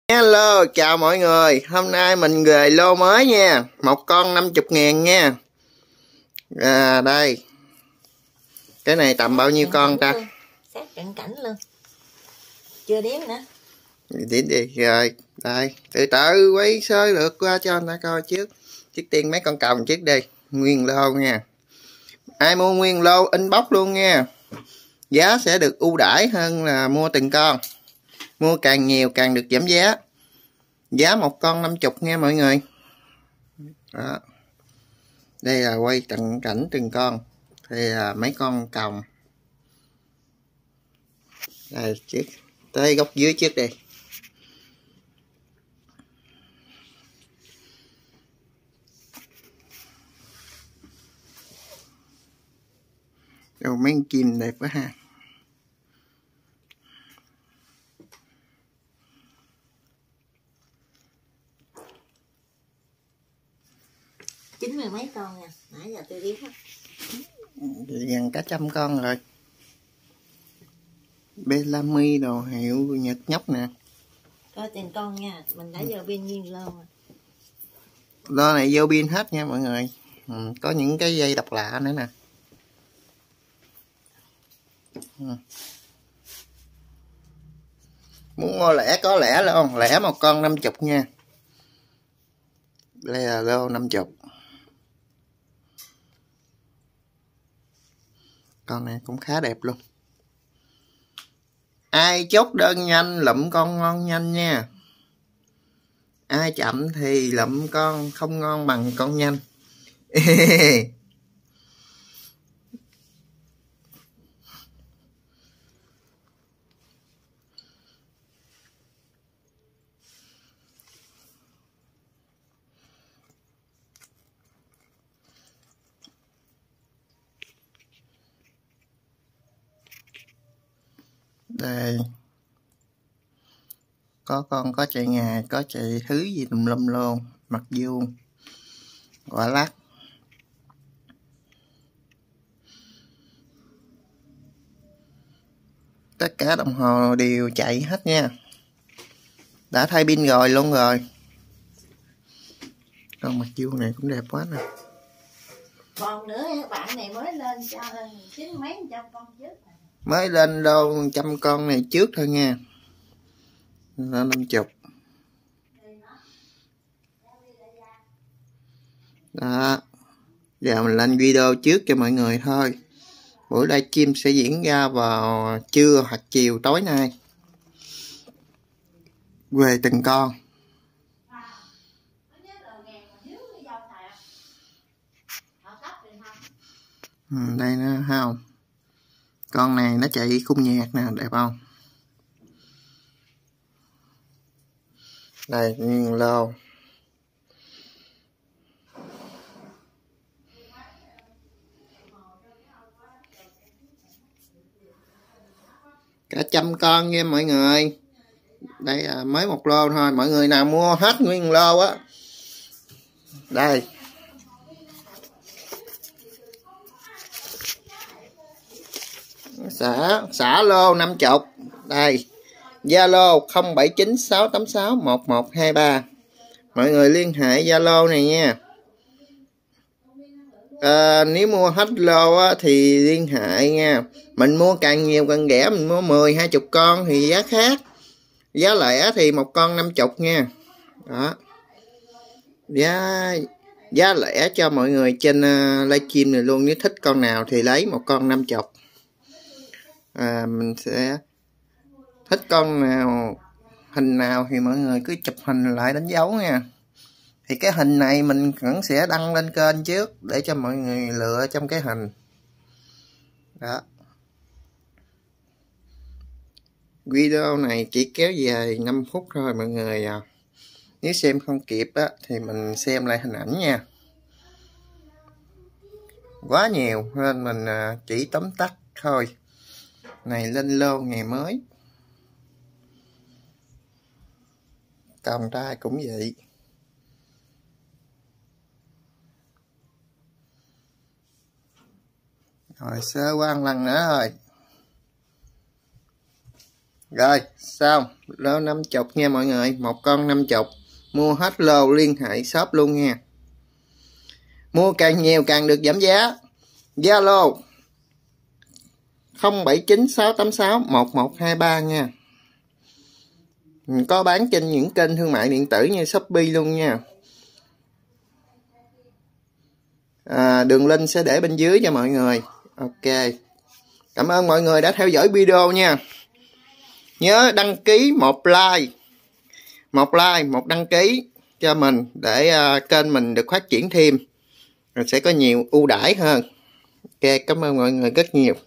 Hello, chào mọi người. Hôm nay mình về lô mới nha. Một con 50.000 nha. Đây. Cái này tầm bao nhiêu con ta? Sát cận cảnh luôn. Chưa đếm nữa. Đếm đi. Rồi, đây. Từ từ quay sơ lượt qua cho anh ta coi trước. Trước tiên mấy con còng trước đi. Nguyên lô nha. Ai mua nguyên lô inbox luôn nha. Giá sẽ được ưu đãi hơn là mua từng con. Mua càng nhiều càng được giảm giá. Giá một con 50 nha mọi người. Đó. Đây là quay cận cảnh từng con. Đây là mấy con còng. Đây trước tới góc dưới trước đi. Đâu mấy con chim đẹp quá ha. Chín mươi mấy con nha, nãy giờ tôi biết hết. Gần cả trăm con rồi. Bellamy đồ hiệu Nhật nhóc nè. Coi tiền con nha, mình đã vô pin nguyên lô rồi. Lô này vô pin hết nha mọi người. Có những cái dây độc lạ nữa nè. Muốn mua lẻ có lẻ luôn, lẻ một con 50 nha. Đây là lô 50. Con này cũng khá đẹp luôn. Ai chốt đơn nhanh lụm con ngon nhanh nha. Ai chậm thì lụm con không ngon bằng con nhanh. Đây. Có con có chạy ngà, có chạy thứ gì tùm lum luôn. Mặt vuông. Quả lắc. Tất cả đồng hồ đều chạy hết nha. Đã thay pin rồi luôn rồi. Con mặt vuông này cũng đẹp quá nè. Còn nữa bạn này mới lên cho chín mấy trăm con trước. Mới lên đâu 100 con này trước thôi nha. Nó 50. Đó. Giờ mình lên video trước cho mọi người thôi. Buổi livestream sẽ diễn ra vào trưa hoặc chiều tối nay. Về từng con. Đây nó không. Con này nó chạy khung nhạc nè, đẹp không? Đây, nguyên lô. Cả trăm con nha mọi người. Đây là mới một lô thôi. Mọi người nào mua hết nguyên lô á. Đây. Xả lô 50. Đây. Zalo 0796861123. Mọi người liên hệ Zalo này nha. Nếu mua hết lô á, thì liên hệ nha. Mình mua càng nhiều càng rẻ. Mình mua 10-20 con thì giá khác. Giá lẻ thì một con 50 nha. Đó. Giá lẻ cho mọi người trên livestream này luôn. Nếu thích con nào thì lấy một con 50. Mình sẽ thích con nào, hình nào thì mọi người cứ chụp hình lại đánh dấu nha. Thì cái hình này mình vẫn sẽ đăng lên kênh trước để cho mọi người lựa trong cái hình. Đó. Video này chỉ kéo dài 5 phút thôi mọi người à. Nếu xem không kịp á, thì mình xem lại hình ảnh nha. Quá nhiều nên mình chỉ tóm tắt thôi. Này lên lô ngày mới. Con trai cũng vậy. Rồi sơ qua một lần nữa thôi. Rồi xong lô 50 nha mọi người, một con 50, mua hết lô liên hệ shop luôn nha. Mua càng nhiều càng được giảm giá. Zalo 0796861123 nha. Có bán trên những kênh thương mại điện tử như Shopee luôn nha. Đường link sẽ để bên dưới cho mọi người. Ok, cảm ơn mọi người đã theo dõi video nha. Nhớ đăng ký một like, một đăng ký cho mình để kênh mình được phát triển thêm, rồi sẽ có nhiều ưu đãi hơn. Ok, cảm ơn mọi người rất nhiều.